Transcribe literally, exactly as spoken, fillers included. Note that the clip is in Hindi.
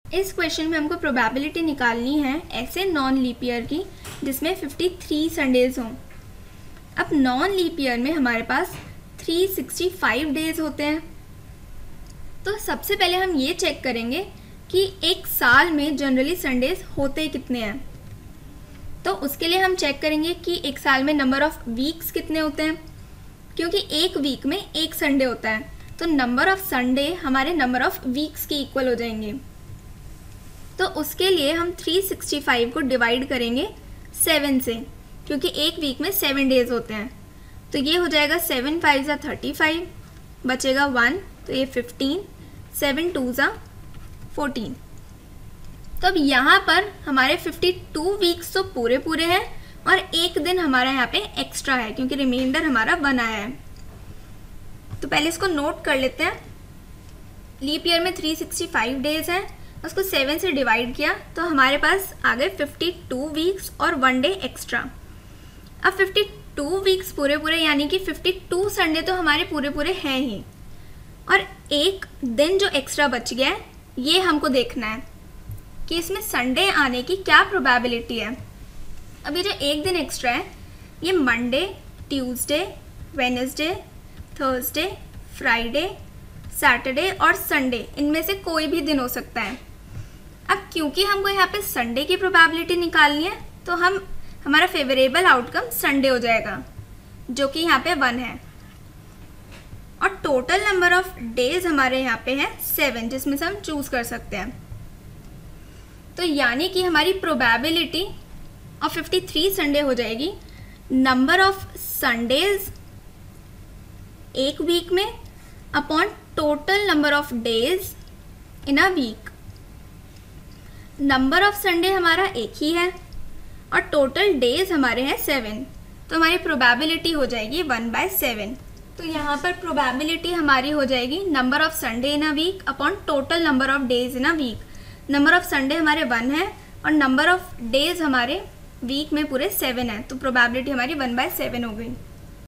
इस क्वेश्चन में हमको प्रोबेबिलिटी निकालनी है ऐसे नॉन लीप ईयर की जिसमें तिरेपन संडेज हों। अब नॉन लीप ईयर में हमारे पास तीन सौ पैंसठ डेज होते हैं। तो सबसे पहले हम ये चेक करेंगे कि एक साल में जनरली संडेज होते कितने हैं। तो उसके लिए हम चेक करेंगे कि एक साल में नंबर ऑफ वीक्स कितने होते हैं, क्योंकि एक वीक में एक संडे होता है, तो नंबर ऑफ संडे हमारे नंबर ऑफ वीक्स के इक्वल हो जाएंगे। तो उसके लिए हम तीन सौ पैंसठ को डिवाइड करेंगे सेवन से, क्योंकि एक वीक में सेवन डेज होते हैं। तो ये हो जाएगा सेवन फाइव ज़ा थर्टी फाइव, बचेगा वन, तो ये फिफ्टीन, सेवन टू ज़ा फोर्टीन। तो अब यहाँ पर हमारे बावन वीक्स तो पूरे पूरे हैं और एक दिन हमारा यहाँ पे एक्स्ट्रा है, क्योंकि रिमाइंडर हमारा वन आया है। तो पहले इसको नोट कर लेते हैं। लीप ईयर में तीन सौ पैंसठ डेज हैं, उसको सेवन से डिवाइड किया तो हमारे पास आ गए बावन वीक्स और वन डे एक्स्ट्रा। अब बावन वीक्स पूरे पूरे यानी कि बावन संडे तो हमारे पूरे पूरे हैं ही, और एक दिन जो एक्स्ट्रा बच गया है ये हमको देखना है कि इसमें संडे आने की क्या प्रोबेबिलिटी है। अभी जो एक दिन एक्स्ट्रा है ये Monday, Tuesday, Wednesday, Thursday, Friday, Saturday और संडे, इनमें से कोई भी दिन हो सकता है। अब क्योंकि हमको यहाँ पे संडे की प्रोबेबिलिटी निकालनी है तो हम हमारा फेवरेबल आउटकम संडे हो जाएगा, जो कि यहाँ पे वन है। और टोटल नंबर ऑफ डेज हमारे यहाँ पे है सेवन, जिसमें से हम चूज कर सकते हैं। तो यानी कि हमारी प्रोबेबिलिटी ऑफ तिरेपन संडे हो जाएगी नंबर ऑफ संडेज एक वीक में upon total number of days in a week. Number of Sunday हमारा एक ही है और टोटल डेज हमारे हैं सेवन, तो हमारी प्रोबेबिलिटी हो जाएगी वन बाय सेवन। तो यहाँ पर प्रोबेबिलिटी हमारी हो जाएगी number of Sunday in a week upon total number of days in a week. Number of Sunday हमारे वन है और नंबर ऑफ डेज हमारे वीक में पूरे सेवन है, तो प्रोबेबिलिटी हमारी वन बाय सेवन हो गई।